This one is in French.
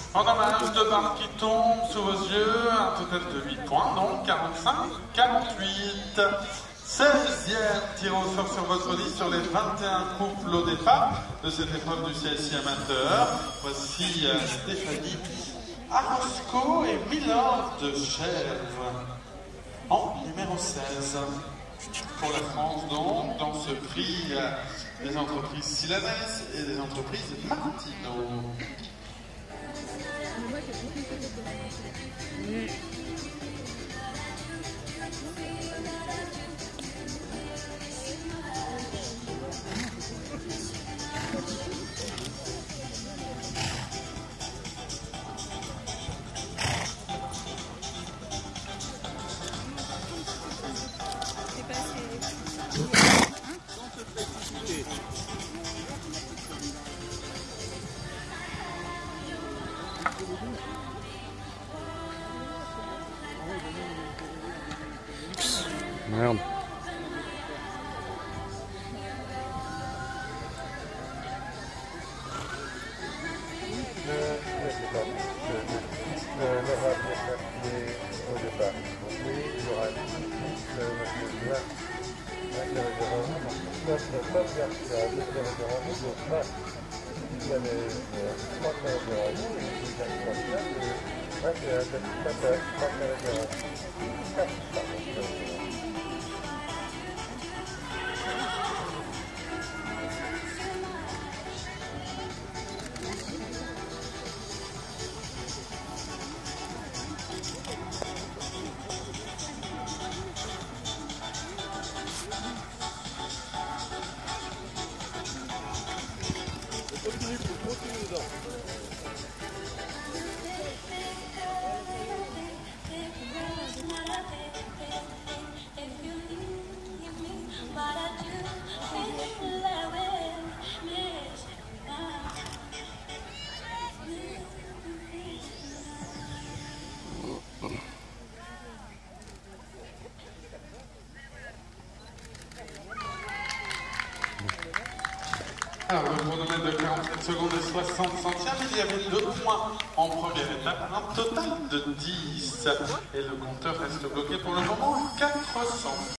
En hommage, 2 barres qui tombent sous vos yeux, un total de 8 points, donc 45-48. 16e tir au sort sur votre liste sur les 21 couples au départ de cette épreuve du CSI amateur. Voici Stéphanie Arosco et Milord de Chèvre en numéro 16. Pour la France, donc, dans ce prix des entreprises Silanès et des entreprises Martino. Merde. Alors, le chronomètre de 47 secondes et 60 centièmes, il y avait 2 points en première étape, un total de 10. Et le compteur reste bloqué pour le moment à 400.